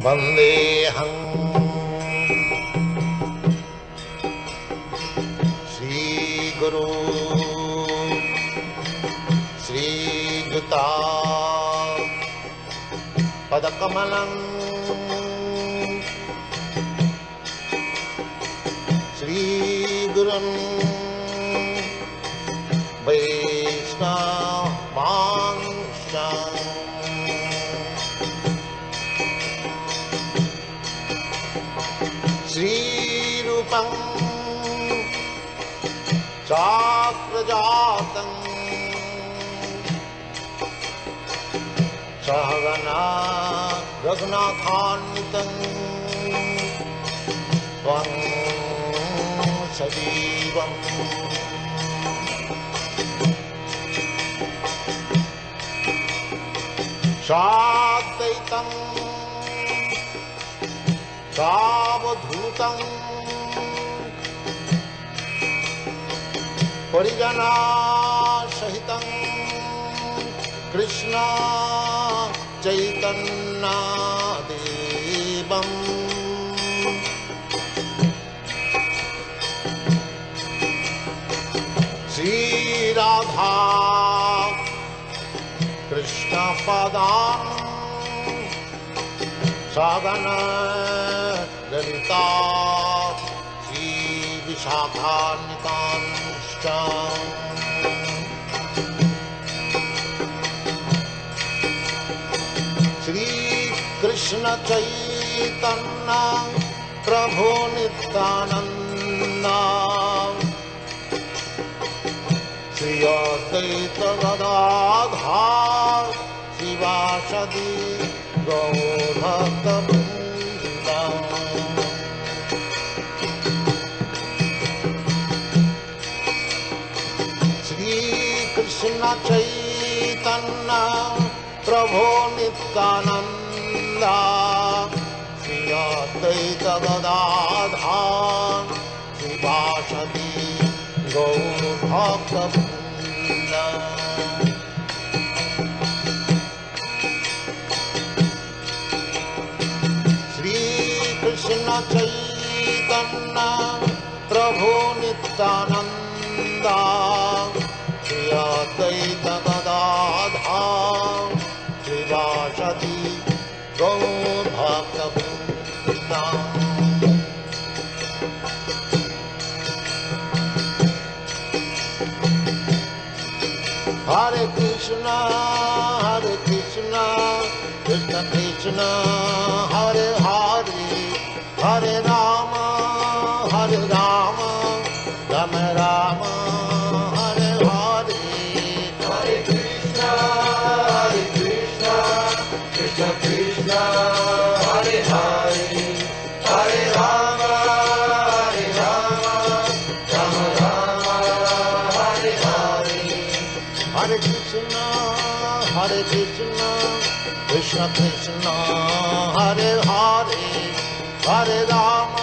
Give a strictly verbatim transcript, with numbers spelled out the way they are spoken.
वन्देऽहं श्रीगुरु श्रीयुता पदकमलं श्रीगुरुं वैष्णवांश्च श्रीरूपं चाक्रजातं सहगना रघुनाथान्वितं त्वं सजीवम् साद्वैतं सावधूतं परिजनसहितं कृष्ण चैतन्यदेवम् श्रीराधा कृष्णपदां सगना ललिता श्रीविशाखान्वितांश्च श्रीकृष्ण चैतन्य प्रभु नित्यानन्द श्री अद्वैत गदाधर शिवासदि गौरभक्तवृन्द श्रीकृष्ण चैतन्य प्रभु नित्यानन्द श्री अद्वैत गदाधर शिवासदि गौरभक्तवृन्द श्रीकृष्ण चैतन्य प्रभु Nityanand Shri Advaita Gadadhar शिवासदि गौरभक्तवृन्द Hare Krishna, Hare Krishna, Krishna Krishna, Hare Hare, Hare Rama, Hare Rama, Rama Rama, Hare Hare. Hare Krishna, Hare Krishna, Krishna Krishna, Hare Hare, Hare Rama, Hare Rama, Rama Rama, Hare Hare. Hare Krishna, Hare Krishna, Krishna Krishna, Hare Hare, Hare Rama,